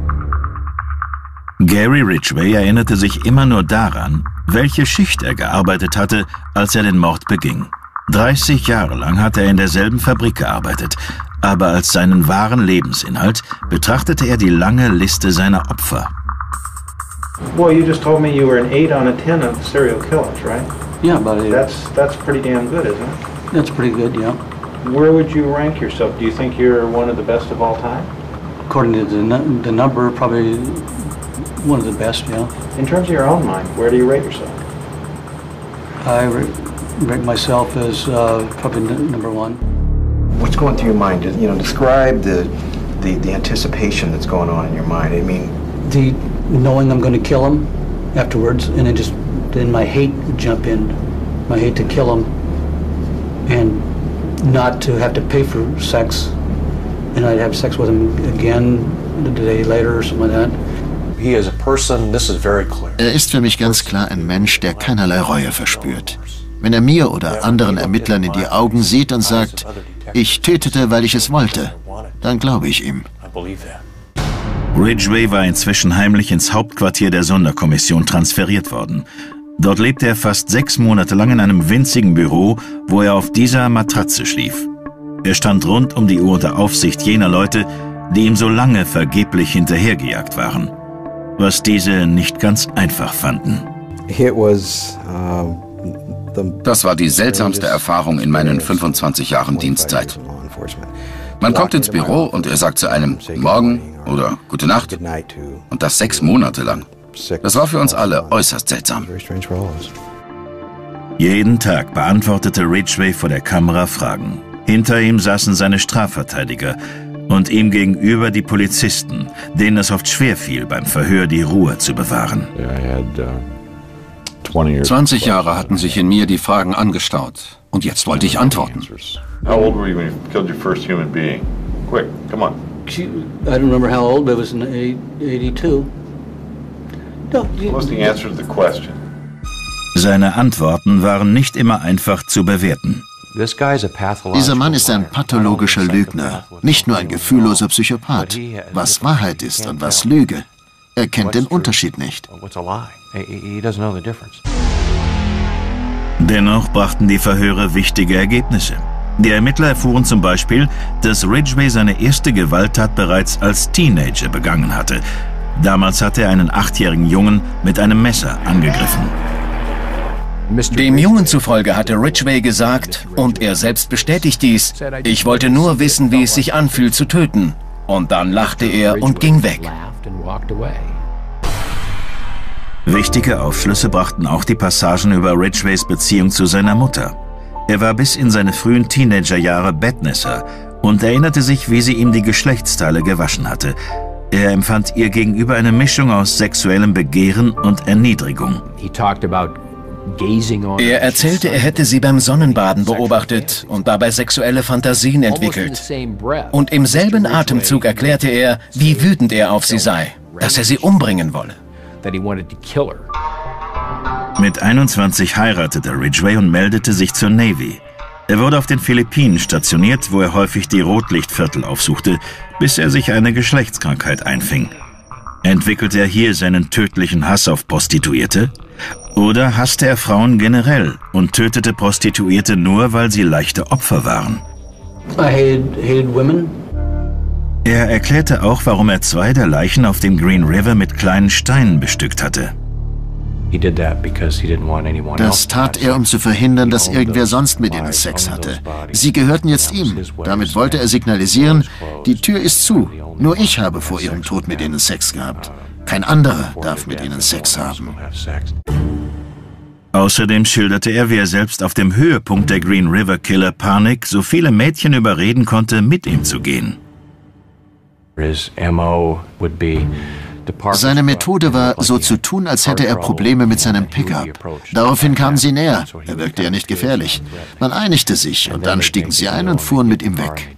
Gary Ridgway erinnerte sich immer nur daran, welche Schicht er gearbeitet hatte, als er den Mord beging. dreißig Jahre lang hatte er in derselben Fabrik gearbeitet, aber als seinen wahren Lebensinhalt betrachtete er die lange Liste seiner Opfer. Well, you just told me you were an eight on a ten of serial killers, right? Yeah, about eight. That's that's pretty damn good, isn't it? That's pretty good, yeah. Where would you rank yourself? Do you think you're one of the best of all time? According to the the number, probably one of the best, yeah. In terms of your own mind, where do you rate yourself? I rate myself as uh, probably number one. What's going through your mind? You know, describe the, the the anticipation that's going on in your mind. I mean, the knowing I'm going to kill him afterwards, and then just then my hate would jump in, my hate to kill him, and not to have to pay for sex, and I'd have sex with him again the day later or something like that. He is a person. This is very clear. Er ist für mich ganz klar ein Mensch, der keinerlei Reue verspürt. Wenn er mir oder anderen Ermittlern in die Augen sieht und sagt, ich tötete, weil ich es wollte, dann glaube ich ihm. Ridgway war inzwischen heimlich ins Hauptquartier der Sonderkommission transferiert worden. Dort lebte er fast sechs Monate lang in einem winzigen Büro, wo er auf dieser Matratze schlief. Er stand rund um die Uhr unter Aufsicht jener Leute, die ihm so lange vergeblich hinterhergejagt waren, was diese nicht ganz einfach fanden. It was, uh Das war die seltsamste Erfahrung in meinen fünfundzwanzig Jahren Dienstzeit. Man kommt ins Büro und er sagt zu einem Morgen oder Gute Nacht und das sechs Monate lang. Das war für uns alle äußerst seltsam. Jeden Tag beantwortete Ridgway vor der Kamera Fragen. Hinter ihm saßen seine Strafverteidiger. und ihm gegenüber die Polizisten, denen es oft schwer fiel, beim Verhör die Ruhe zu bewahren. zwanzig Jahre hatten sich in mir die Fragen angestaut. Und jetzt wollte ich antworten. How old were you when you killed your first human being? Quick, come on. I don't remember how old, but it was in eighty-two. No, What's the answer to the question? Seine Antworten waren nicht immer einfach zu bewerten. Dieser Mann ist ein pathologischer Lügner, nicht nur ein gefühlloser Psychopath. Was Wahrheit ist und was Lüge, er kennt den Unterschied nicht. Dennoch brachten die Verhöre wichtige Ergebnisse. Die Ermittler erfuhren zum Beispiel, dass Ridgway seine erste Gewalttat bereits als Teenager begangen hatte. Damals hatte er einen achtjährigen Jungen mit einem Messer angegriffen. Dem Jungen zufolge hatte Ridgway gesagt, und er selbst bestätigt dies, ich wollte nur wissen, wie es sich anfühlt zu töten. Und dann lachte er und ging weg. Wichtige Aufschlüsse brachten auch die Passagen über Ridgways Beziehung zu seiner Mutter. Er war bis in seine frühen Teenagerjahre Bettnässer und erinnerte sich, wie sie ihm die Geschlechtsteile gewaschen hatte. Er empfand ihr gegenüber eine Mischung aus sexuellem Begehren und Erniedrigung. Er erzählte, er hätte sie beim Sonnenbaden beobachtet und dabei sexuelle Fantasien entwickelt. Und im selben Atemzug erklärte er, wie wütend er auf sie sei, dass er sie umbringen wolle. Mit einundzwanzig heiratete Ridgway und meldete sich zur Navy. Er wurde auf den Philippinen stationiert, wo er häufig die Rotlichtviertel aufsuchte, bis er sich eine Geschlechtskrankheit einfing. Entwickelte er hier seinen tödlichen Hass auf Prostituierte? Oder hasste er Frauen generell und tötete Prostituierte nur, weil sie leichte Opfer waren? I hated, hated women. Er erklärte auch, warum er zwei der Leichen auf dem Green River mit kleinen Steinen bestückt hatte. Das tat er, um zu verhindern, dass irgendwer sonst mit ihnen Sex hatte. Sie gehörten jetzt ihm. Damit wollte er signalisieren, die Tür ist zu. Nur ich habe vor ihrem Tod mit ihnen Sex gehabt. Kein anderer darf mit ihnen Sex haben. Außerdem schilderte er, wie er selbst auf dem Höhepunkt der Green River Killer Panik so viele Mädchen überreden konnte, mit ihm zu gehen. Seine Methode war, so zu tun, als hätte er Probleme mit seinem Pickup. Daraufhin kamen sie näher. Er wirkte ja nicht gefährlich. Man einigte sich und dann stiegen sie ein und fuhren mit ihm weg.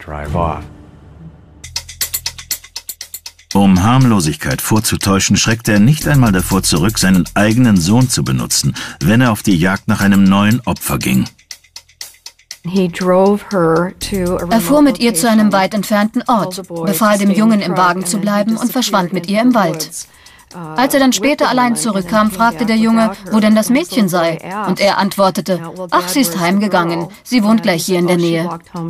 Um Harmlosigkeit vorzutäuschen, schreckte er nicht einmal davor zurück, seinen eigenen Sohn zu benutzen, wenn er auf die Jagd nach einem neuen Opfer ging. Er fuhr mit ihr zu einem weit entfernten Ort, befahl dem Jungen im Wagen zu bleiben und verschwand mit ihr im Wald. Als er dann später allein zurückkam, fragte der Junge, wo denn das Mädchen sei. Und er antwortete, ach, sie ist heimgegangen, sie wohnt gleich hier in der Nähe.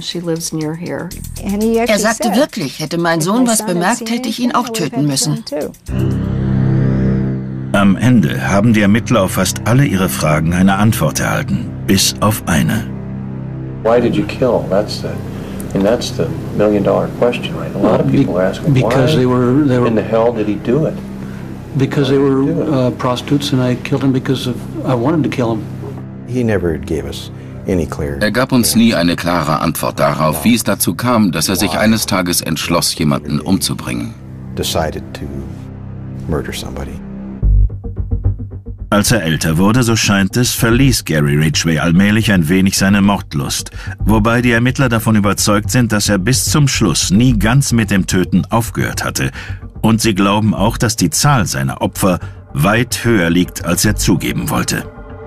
Er sagte wirklich, hätte mein Sohn was bemerkt, hätte ich ihn auch töten müssen. Am Ende haben die Ermittler auf fast alle ihre Fragen eine Antwort erhalten, bis auf eine. Why did you kill? That's the, and that's the million-dollar question. A lot of people ask, because they were, they were, in the hell did he do it? Because they were uh, prostitutes, and I killed him because of, I wanted to kill him. He never gave us any clear. Er gab uns nie eine klare Antwort darauf, wie es dazu kam, dass er sich eines Tages entschloss, jemanden umzubringen. Decided to murder somebody. Als er älter wurde, so scheint es, verließ Gary Ridgway allmählich ein wenig seine Mordlust, wobei die Ermittler davon überzeugt sind, dass er bis zum Schluss nie ganz mit dem Töten aufgehört hatte. Und sie glauben auch, dass die Zahl seiner Opfer weit höher liegt, als er zugeben wollte.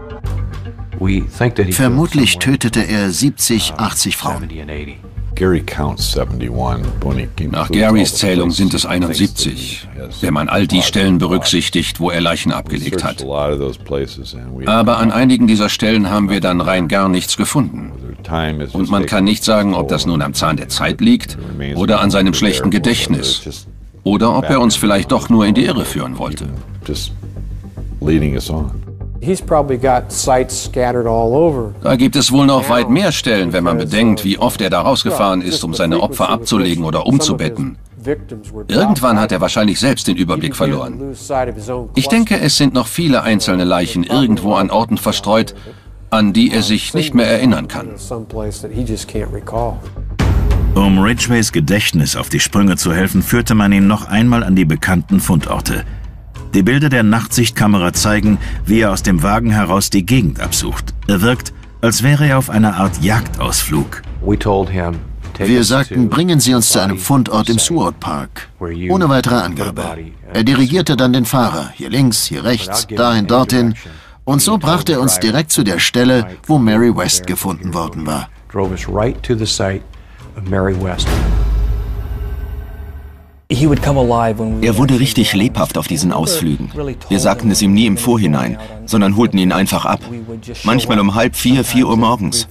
Vermutlich tötete er siebzig, achtzig Frauen. Nach Garys Zählung sind es einundsiebzig, wenn man all die Stellen berücksichtigt, wo er Leichen abgelegt hat. Aber an einigen dieser Stellen haben wir dann rein gar nichts gefunden. Und man kann nicht sagen, ob das nun am Zahn der Zeit liegt oder an seinem schlechten Gedächtnis. Oder ob er uns vielleicht doch nur in die Irre führen wollte. Da gibt es wohl noch weit mehr Stellen, wenn man bedenkt, wie oft er da rausgefahren ist, um seine Opfer abzulegen oder umzubetten. Irgendwann hat er wahrscheinlich selbst den Überblick verloren. Ich denke, es sind noch viele einzelne Leichen irgendwo an Orten verstreut, an die er sich nicht mehr erinnern kann. Um Ridgways Gedächtnis auf die Sprünge zu helfen, führte man ihn noch einmal an die bekannten Fundorte. Die Bilder der Nachtsichtkamera zeigen, wie er aus dem Wagen heraus die Gegend absucht. Er wirkt, als wäre er auf einer Art Jagdausflug. Wir sagten, bringen Sie uns zu einem Fundort im Seward Park. Ohne weitere Angabe. Er dirigierte dann den Fahrer, hier links, hier rechts, dahin, dorthin. Und so brachte er uns direkt zu der Stelle, wo Mary West gefunden worden war. Er wurde richtig lebhaft auf diesen Ausflügen. Wir sagten es ihm nie im Vorhinein, sondern holten ihn einfach ab. Manchmal um halb vier, vier Uhr morgens.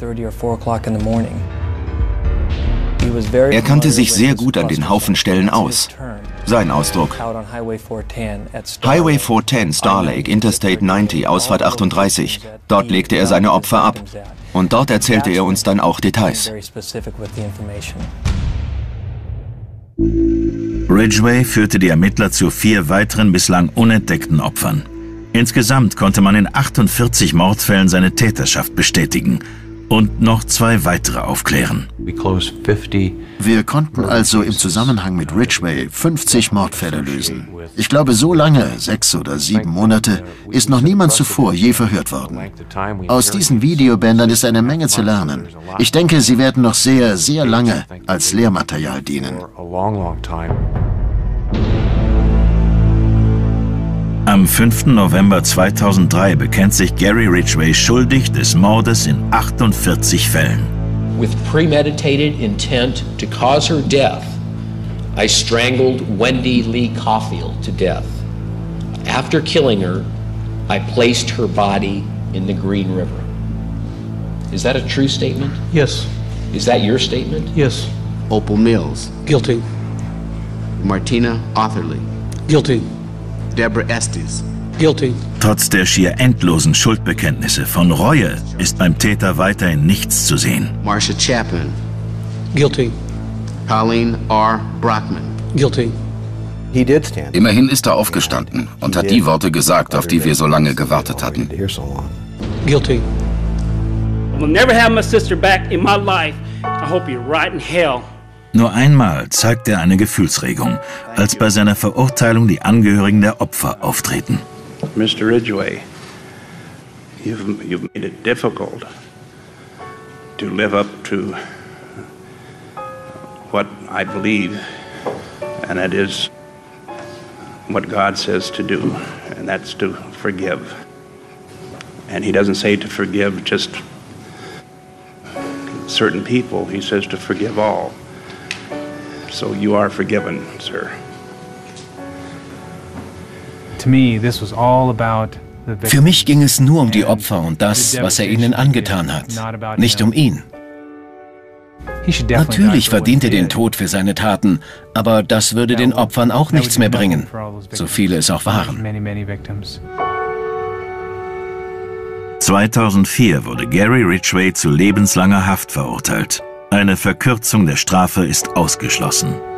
Er kannte sich sehr gut an den Haufenstellen aus. Sein Ausdruck. Highway vierhundertzehn, Star Lake, Interstate neunzig, Ausfahrt achtunddreißig. Dort legte er seine Opfer ab. Und dort erzählte er uns dann auch Details. Ridgway führte die Ermittler zu vier weiteren bislang unentdeckten Opfern. Insgesamt konnte man in achtundvierzig Mordfällen seine Täterschaft bestätigen und noch zwei weitere aufklären. Wir konnten also im Zusammenhang mit Ridgway fünfzig Mordfälle lösen. Ich glaube, so lange, sechs oder sieben Monate, ist noch niemand zuvor je verhört worden. Aus diesen Videobändern ist eine Menge zu lernen. Ich denke, sie werden noch sehr, sehr lange als Lehrmaterial dienen. Am fünften November zweitausenddrei bekennt sich Gary Ridgway schuldig des Mordes in achtundvierzig Fällen. With premeditated intent to cause her death, I strangled Wendy Lee Caulfield to death. After killing her, I placed her body in the Green River. Is that a true statement? Yes. Is that your statement? Yes. Opal Mills. Guilty. Martina Otherly. Guilty. Deborah Estes. Guilty. Trotz der schier endlosen Schuldbekenntnisse von Reue ist beim Täter weiterhin nichts zu sehen. Marsha Chapman. Guilty. Colleen R. Brockman. Guilty. Immerhin ist er aufgestanden und hat die Worte gesagt, auf die wir so lange gewartet hatten. Guilty. I will never have my sister back in my life. I hope you're right in hell. Nur einmal zeigt er eine Gefühlsregung, als bei seiner Verurteilung die Angehörigen der Opfer auftreten. Mister Ridgway, you've, you've made it difficult to live up to what I believe, and that is what God says to do, and that's to forgive. And he doesn't say to forgive just certain people, he says to forgive all. So you are forgiven, sir. Für mich ging es nur um die Opfer und das, was er ihnen angetan hat, nicht um ihn. Natürlich verdient er den Tod für seine Taten, aber das würde den Opfern auch nichts mehr bringen, so viele es auch waren. zweitausendvier wurde Gary Ridgway zu lebenslanger Haft verurteilt. Eine Verkürzung der Strafe ist ausgeschlossen.